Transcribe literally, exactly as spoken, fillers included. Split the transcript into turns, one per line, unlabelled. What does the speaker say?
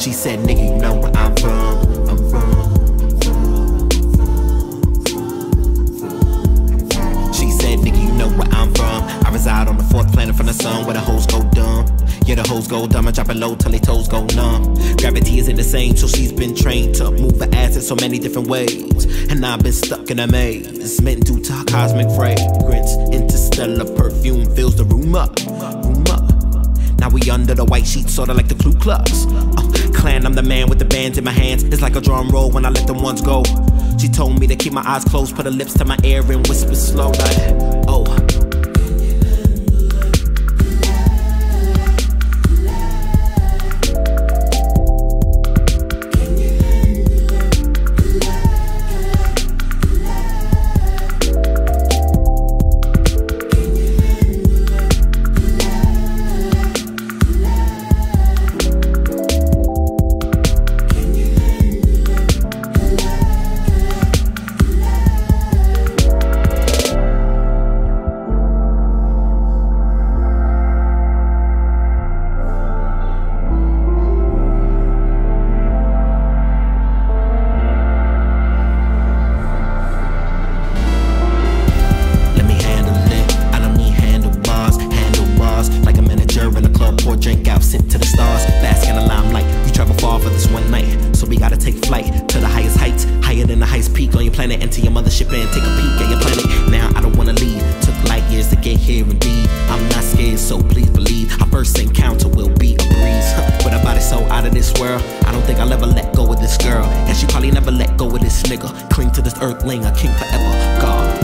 She said, nigga, you know where I'm from. I'm from. She said, nigga, you know where I'm from. I reside on the fourth planet from the sun, where the hoes go dumb. Yeah, the hoes go dumb and drop it low till they toes go numb. Gravity isn't the same, so she's been trained to move her ass in so many different ways. And I've been stuck in a maze, meant due to her cosmic fragrance. Interstellar perfume fills the room up, room up. Now we under the white sheets, sorta like the Ku Klux uh, Clan, I'm the man with the bands in my hands. It's like a drum roll when I let them ones go. She told me to keep my eyes closed, put her lips to my ear and whisper slow like, oh. Drink out, sent to the stars, bask in the limelight. We travel far for this one night, so we gotta take flight to the highest heights, higher than the highest peak on your planet. Enter your mothership and take a peek at your planet. Now I don't wanna leave, took light years to get here indeed. I'm not scared, so please believe our first encounter will be a breeze. But her body's so out of this world, I don't think I'll ever let go of this girl, and she probably never let go of this nigga. Cling to this earthling, a king forever. God.